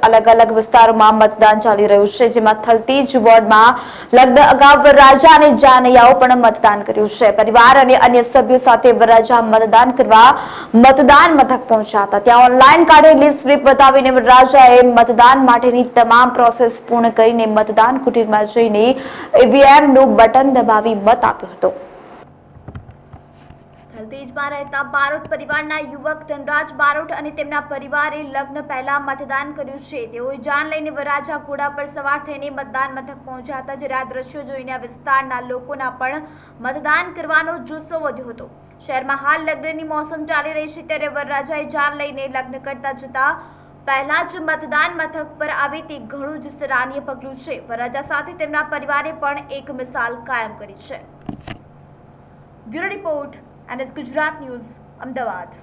अलग अलग विસ્તાरों में मतदान चाली रह्યું છે, જેમાં થલતીજ વોર્ડમાં લગ્ન અગાઉ વરરાજા અને જાનૈયાઓ પણ મતદાન કર્યું છે। પરિવાર અને અન્ય સભ્યો સાથે વરરાજા મતદાન કરવા મતદાન મથક પહોંચ્યા હતા। ત્યાં ઓનલાઈન કાઢેલી સ્લીપ બતાવીને વરરાજાએ મતદાન માટેની તમામ પ્રોસેસ પૂર્ણ કરીને મતદાન કુટીરમાં જઈને ઈવીએમનું બટન દબાવી મત આપ્યો હતો। થલતેજમાં રહેતા બારોટ પરિવારના યુવક ધનરાજ બારોટ અને તેમના પરિવારે લગ્ન પહેલા મતદાન કર્યું છે। તેઓએ જાન લઈને વરરાજા ઘોડા પર સવાર થઈને મતદાન મથક પહોંચ્યા હતા, જ્યારે આ દ્રશ્યો જોઈને આ વિસ્તારના લોકોના પણ મતદાન કરવાનો જુસ્સો વધ્યો હતો। શહેરમાં હાલ લગ્નની મોસમ ચાલી રહી છે, ત્યારે વરરાજાએ જાન લઈને લગ્ન કરતા જતા પહેલા જ મતદાન મથક પર આવે તે ઘણું જ સરાહનીય પગલું છે। વરરાજા સાથે તેમના પરિવારે પણ એક મિસાલ કાયમ કરી છે। Bureau report NS Gujarat news, Ahmedabad.